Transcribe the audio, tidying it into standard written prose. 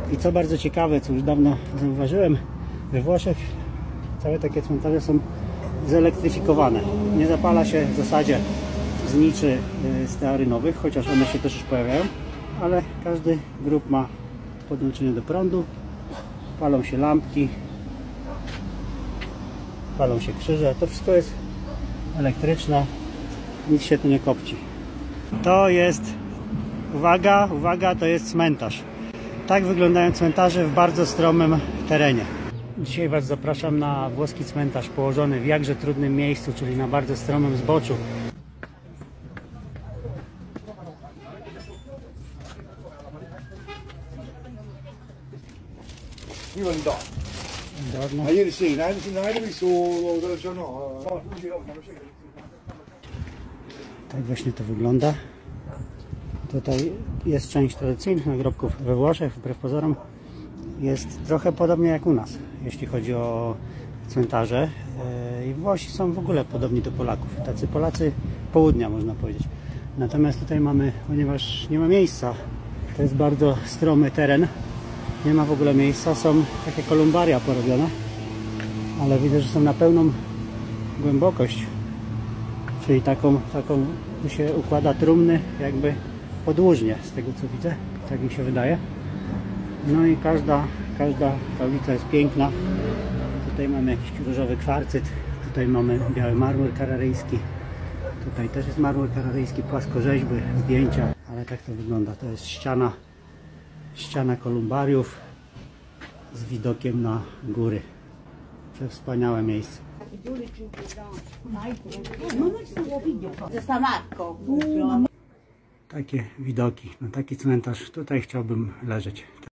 I co bardzo ciekawe, co już dawno zauważyłem, we Włoszech całe takie cmentarze są zelektryfikowane. Nie zapala się w zasadzie zniczy stearynowych, chociaż one się też już pojawiają, ale każdy grób ma podłączenie do prądu, palą się lampki, palą się krzyże, to wszystko jest elektryczne, nic się tu nie kopci. To jest, uwaga, uwaga, to jest cmentarz. Tak wyglądają cmentarze w bardzo stromym terenie. Dzisiaj Was zapraszam na włoski cmentarz położony w jakże trudnym miejscu, czyli na bardzo stromym zboczu. Ma ieri sera, hai visto no? Tak właśnie to wygląda. Tutaj jest część tradycyjnych nagrobków we Włoszech, wbrew pozorom. Jest trochę podobnie jak u nas, jeśli chodzi o cmentarze. I Włosi są w ogóle podobni do Polaków. Tacy Polacy południa, można powiedzieć. Natomiast tutaj mamy, ponieważ nie ma miejsca, to jest bardzo stromy teren, nie ma w ogóle miejsca, są takie kolumbaria porobione, ale widzę, że są na pełną głębokość, czyli taką tu się układa trumny jakby podłużnie, z tego co widzę, tak mi się wydaje. No i każda tablica jest piękna. Tutaj mamy jakiś różowy kwarcyt, tutaj mamy biały marmur kararyjski, tutaj też jest marmur kararyjski, płaskorzeźby, zdjęcia, ale tak to wygląda. To jest ściana kolumbariów z widokiem na góry. Przewspaniałe miejsce. Takie widoki, na taki cmentarz tutaj chciałbym leżeć.